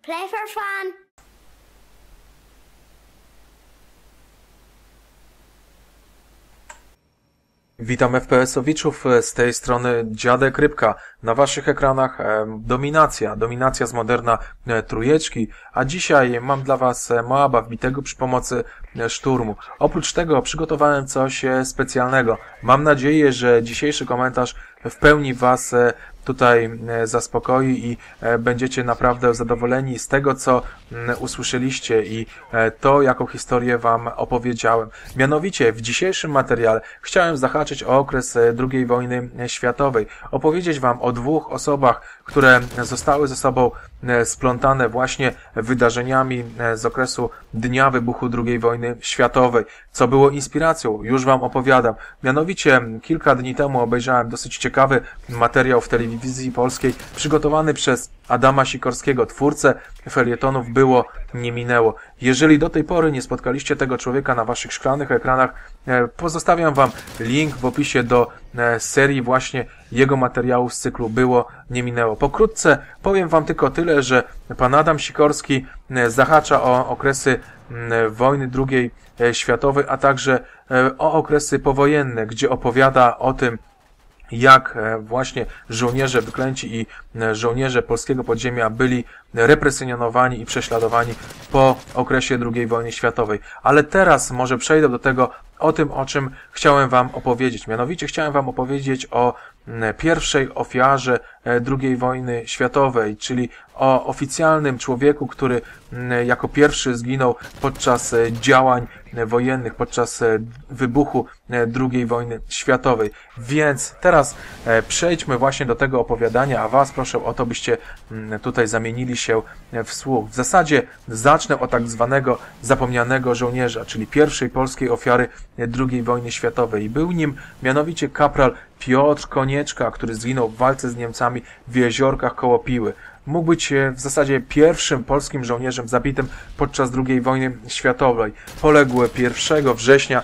Play for fun. Witam FPS-owiczów, z tej strony Dziadek Rybka. Na waszych ekranach dominacja z Moderna trójeczki, a dzisiaj mam dla was Moaba wbitego przy pomocy szturmu. Oprócz tego przygotowałem coś specjalnego. Mam nadzieję, że dzisiejszy komentarz w pełni was tutaj zaspokoi i będziecie naprawdę zadowoleni z tego, co usłyszeliście i to, jaką historię wam opowiedziałem. Mianowicie w dzisiejszym materiale chciałem zahaczyć o okres II wojny światowej, opowiedzieć wam o dwóch osobach, które zostały ze sobą splątane właśnie wydarzeniami z okresu dnia wybuchu II wojny światowej. Co było inspiracją, już wam opowiadam. Mianowicie kilka dni temu obejrzałem dosyć ciekawy materiał w telewizji polskiej przygotowany przez Adama Sikorskiego, twórcę felietonów Było, nie minęło. Jeżeli do tej pory nie spotkaliście tego człowieka na waszych szklanych ekranach, pozostawiam wam link w opisie do serii właśnie jego materiałów z cyklu Było, nie minęło. Pokrótce powiem wam tylko tyle, że pan Adam Sikorski zahacza o okresy wojny II światowej, a także o okresy powojenne, gdzie opowiada o tym, jak właśnie żołnierze wyklęci i żołnierze polskiego podziemia byli represjonowani i prześladowani po okresie II wojny światowej. Ale teraz może przejdę do tego, o tym, o czym chciałem wam opowiedzieć. Mianowicie chciałem wam opowiedzieć o pierwszej ofiarze II wojny światowej, czyli o oficjalnym człowieku, który jako pierwszy zginął podczas działań wojennych, podczas wybuchu II wojny światowej. Więc teraz przejdźmy właśnie do tego opowiadania, a was proszę o to, byście tutaj zamienili się w słuch. W zasadzie zacznę od tak zwanego zapomnianego żołnierza, czyli pierwszej polskiej ofiary II wojny światowej. Był nim mianowicie kapral Piotr Konieczka, który zginął w walce z Niemcami w Jeziorkach koło Piły. Mógł być w zasadzie pierwszym polskim żołnierzem zabitym podczas II wojny światowej. Poległ 1 września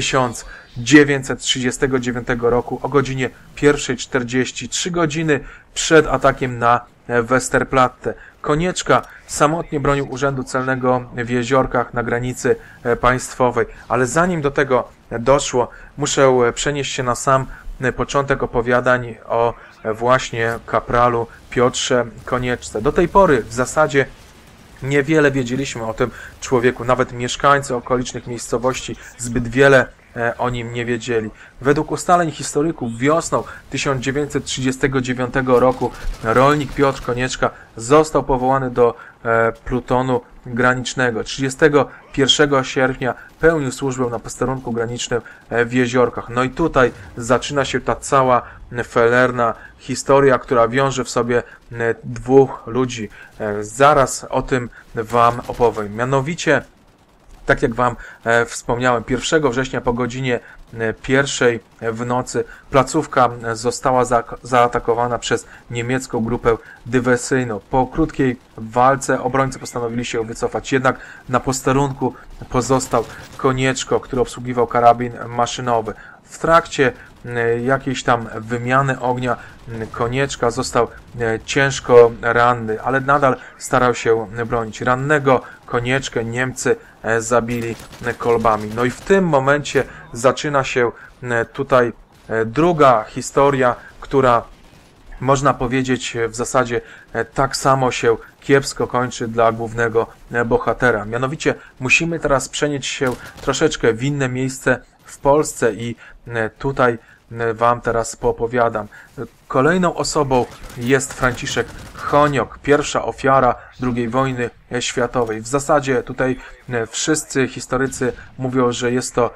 1939 roku o godzinie 1:40, 3 godziny przed atakiem na Westerplatte. Konieczka samotnie bronił Urzędu Celnego w Jeziorkach na granicy państwowej. Ale zanim do tego doszło, muszę przenieść się na sam początek opowiadań o właśnie kapralu Piotrze Konieczce. Do tej pory w zasadzie niewiele wiedzieliśmy o tym człowieku, nawet mieszkańcy okolicznych miejscowości zbyt wiele o nim nie wiedzieli. Według ustaleń historyków wiosną 1939 roku rolnik Piotr Konieczka został powołany do plutonu granicznego. 31 sierpnia pełnił służbę na posterunku granicznym w Jeziorkach. No i tutaj zaczyna się ta cała felerna historia, która wiąże w sobie dwóch ludzi. Zaraz o tym wam opowiem. Mianowicie, tak jak wam wspomniałem, 1 września po godzinie 1 w nocy placówka została zaatakowana przez niemiecką grupę dywersyjną. Po krótkiej walce obrońcy postanowili się wycofać, jednak na posterunku pozostał Konieczko, który obsługiwał karabin maszynowy. W trakcie jakiejś tam wymiany ognia Konieczka został ciężko ranny, ale nadal starał się bronić. Rannego Konieczkę Niemcy zabili kolbami. No i w tym momencie zaczyna się tutaj druga historia, która można powiedzieć w zasadzie tak samo się kiepsko kończy dla głównego bohatera. Mianowicie musimy teraz przenieść się troszeczkę w inne miejsce w Polsce i tutaj wam teraz poopowiadam. Kolejną osobą jest Franciszek Honiok, pierwsza ofiara II wojny światowej. W zasadzie tutaj wszyscy historycy mówią, że jest to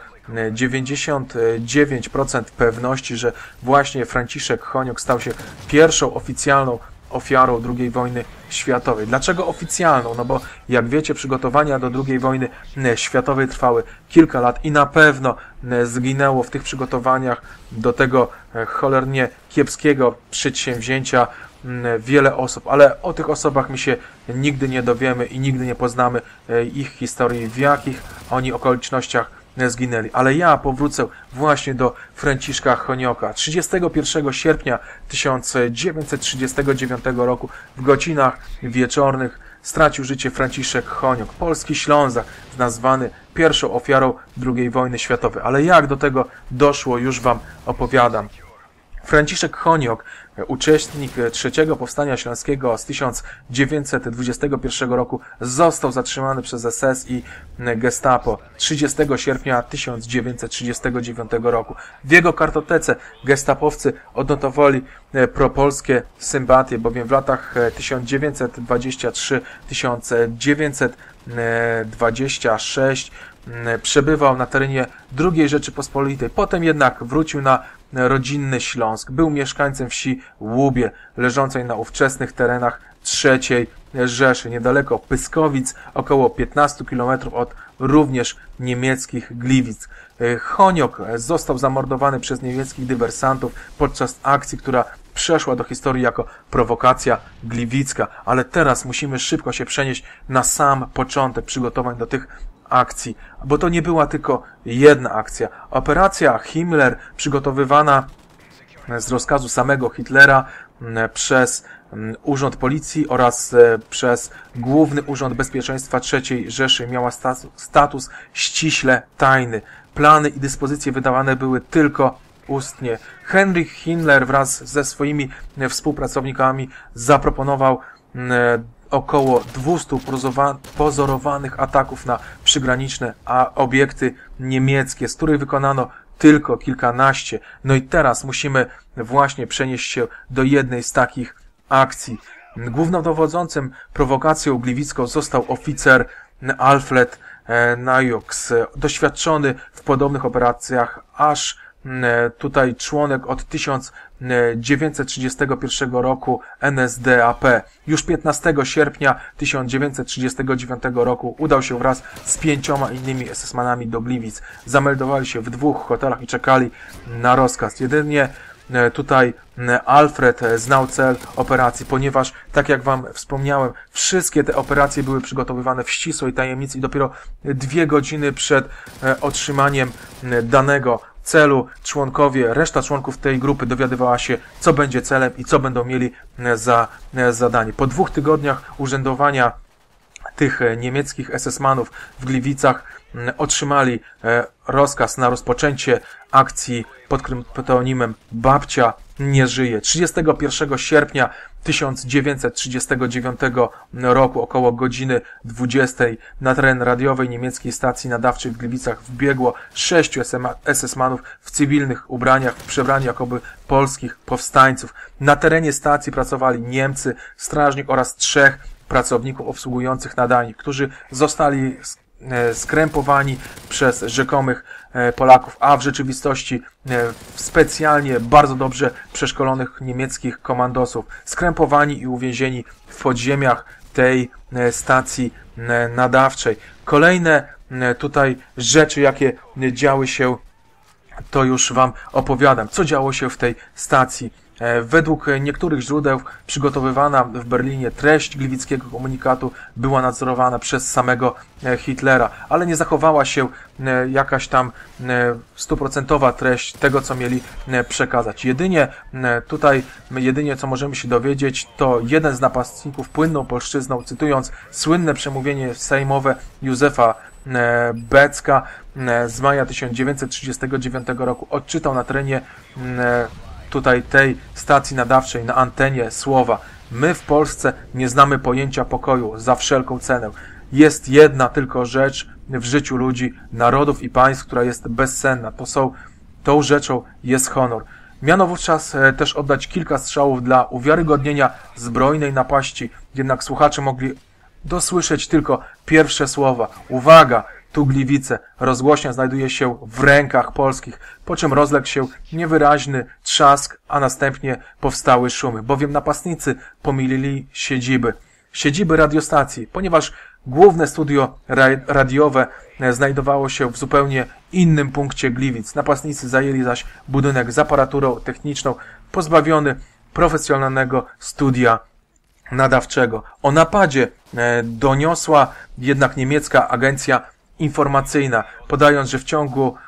99% pewności, że właśnie Franciszek Honiok stał się pierwszą oficjalną ofiarą II wojny światowej. Dlaczego oficjalną? No bo jak wiecie, przygotowania do II wojny światowej trwały kilka lat i na pewno zginęło w tych przygotowaniach do tego cholernie kiepskiego przedsięwzięcia wiele osób, ale o tych osobach my się nigdy nie dowiemy i nigdy nie poznamy ich historii, w jakich oni okolicznościach zginęli. Ale ja powrócę właśnie do Franciszka Honioka. 31 sierpnia 1939 roku w godzinach wieczornych stracił życie Franciszek Honiok, polski Ślązak, nazwany pierwszą ofiarą II wojny światowej. Ale jak do tego doszło, już wam opowiadam. Franciszek Honiok, uczestnik III Powstania Śląskiego z 1921 roku, został zatrzymany przez SS i Gestapo 30 sierpnia 1939 roku. W jego kartotece gestapowcy odnotowali propolskie sympatie, bowiem w latach 1923-1926 przebywał na terenie II Rzeczypospolitej. Potem jednak wrócił na rodzinny Śląsk. Był mieszkańcem wsi Łubie, leżącej na ówczesnych terenach III Rzeszy, niedaleko Pyskowic, około 15 km od również niemieckich Gliwic. Honiok został zamordowany przez niemieckich dywersantów podczas akcji, która przeszła do historii jako prowokacja gliwicka. Ale teraz musimy szybko się przenieść na sam początek przygotowań do tych akcji, bo to nie była tylko jedna akcja. Operacja Himmler, przygotowywana z rozkazu samego Hitlera przez Urząd Policji oraz przez Główny Urząd Bezpieczeństwa III Rzeszy, miała status ściśle tajny. Plany i dyspozycje wydawane były tylko ustnie. Heinrich Himmler wraz ze swoimi współpracownikami zaproponował około 200 pozorowanych ataków na przygraniczne obiekty niemieckie, z których wykonano tylko kilkanaście. No i teraz musimy właśnie przenieść się do jednej z takich akcji. Głównodowodzącym prowokacją gliwicką został oficer Alfred Najoks, doświadczony w podobnych operacjach, aż tutaj członek od 1931 roku NSDAP. Już 15 sierpnia 1939 roku udał się wraz z 5 innymi SS-manami do Gliwic. Zameldowali się w 2 hotelach i czekali na rozkaz. Jedynie tutaj Alfred znał cel operacji, ponieważ, tak jak wam wspomniałem, wszystkie te operacje były przygotowywane w ścisłej tajemnicy i dopiero 2 godziny przed otrzymaniem danego celu reszta członków tej grupy dowiadywała się, co będzie celem i co będą mieli za zadanie. Po 2 tygodniach urzędowania tych niemieckich SS-manów w Gliwicach otrzymali rozkaz na rozpoczęcie akcji pod kryptonimem Babcia nie żyje. 31 sierpnia 1939 roku około godziny 20 na teren radiowej niemieckiej stacji nadawczej w Gliwicach wbiegło 6 SS-manów w cywilnych ubraniach, przebrani jakoby polskich powstańców. Na terenie stacji pracowali Niemcy, strażnik oraz 3 pracowników obsługujących nadajnik, którzy zostali skrępowani przez rzekomych Polaków, a w rzeczywistości specjalnie bardzo dobrze przeszkolonych niemieckich komandosów, skrępowani i uwięzieni w podziemiach tej stacji nadawczej. Kolejne tutaj rzeczy, jakie działy się, to już wam opowiadam, co działo się w tej stacji. Według niektórych źródeł przygotowywana w Berlinie treść gliwickiego komunikatu była nadzorowana przez samego Hitlera, ale nie zachowała się jakaś tam 100% treść tego, co mieli przekazać. Jedynie co możemy się dowiedzieć, to jeden z napastników płynną polszczyzną, cytując słynne przemówienie sejmowe Józefa Becka z maja 1939 roku, odczytał na terenie tutaj tej stacji nadawczej na antenie słowa: my w Polsce nie znamy pojęcia pokoju za wszelką cenę. Jest jedna tylko rzecz w życiu ludzi, narodów i państw, która jest bezcenna. Tą rzeczą jest honor. Miano wówczas też oddać kilka strzałów dla uwiarygodnienia zbrojnej napaści, jednak słuchacze mogli dosłyszeć tylko pierwsze słowa. Uwaga! Tu Gliwice. Rozgłośnia znajduje się w rękach polskich, po czym rozległ się niewyraźny trzask, a następnie powstały szumy, bowiem napastnicy pomylili siedziby radiostacji, ponieważ główne studio radiowe znajdowało się w zupełnie innym punkcie Gliwic. Napastnicy zajęli zaś budynek z aparaturą techniczną, pozbawiony profesjonalnego studia nadawczego. O napadzie doniosła jednak niemiecka agencja informacyjna, podając, że w ciągu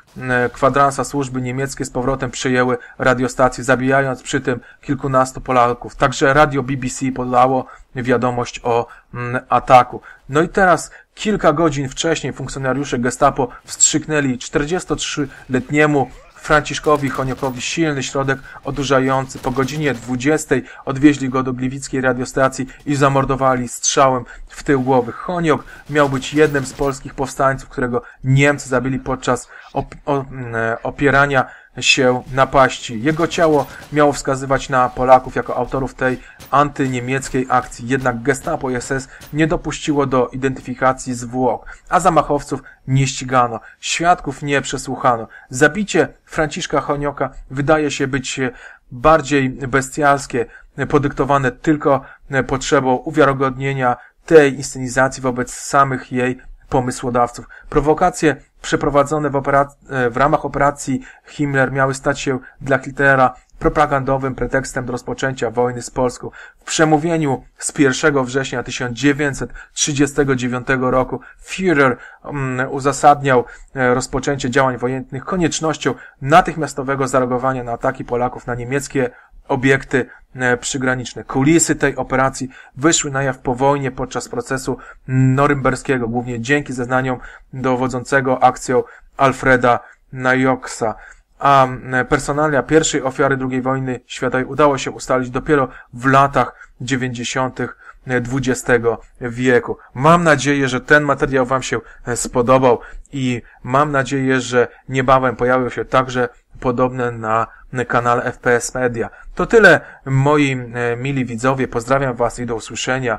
kwadransa służby niemieckie z powrotem przejęły radiostację, zabijając przy tym kilkunastu Polaków. Także radio BBC podało wiadomość o ataku. No i teraz kilka godzin wcześniej funkcjonariusze Gestapo wstrzyknęli 43-letniemu Franciszkowi Honiokowi silny środek odurzający. Po godzinie 20 odwieźli go do gliwickiej radiostacji i zamordowali strzałem w tył głowy. Honiok miał być jednym z polskich powstańców, którego Niemcy zabili podczas opierania się napaści. Jego ciało miało wskazywać na Polaków jako autorów tej antyniemieckiej akcji. Jednak Gestapo i SS nie dopuściło do identyfikacji zwłok, a zamachowców nie ścigano. Świadków nie przesłuchano. Zabicie Franciszka Honioka wydaje się być bardziej bestialskie, podyktowane tylko potrzebą uwiarygodnienia tej inscenizacji wobec samych jej pomysłodawców. Prowokacje przeprowadzone w ramach operacji Himmler miały stać się dla Hitlera propagandowym pretekstem do rozpoczęcia wojny z Polską. W przemówieniu z 1 września 1939 roku Führer uzasadniał rozpoczęcie działań wojennych koniecznością natychmiastowego zareagowania na ataki Polaków na niemieckie obiekty przygraniczne. Kulisy tej operacji wyszły na jaw po wojnie podczas procesu norymberskiego, głównie dzięki zeznaniom dowodzącego akcją Alfreda Najoksa. A personalia pierwszej ofiary II wojny światowej udało się ustalić dopiero w latach 90. XX wieku. Mam nadzieję, że ten materiał Wam się spodobał i mam nadzieję, że niebawem pojawią się także podobne na kanale FPS Media. To tyle, moi mili widzowie. Pozdrawiam Was i do usłyszenia.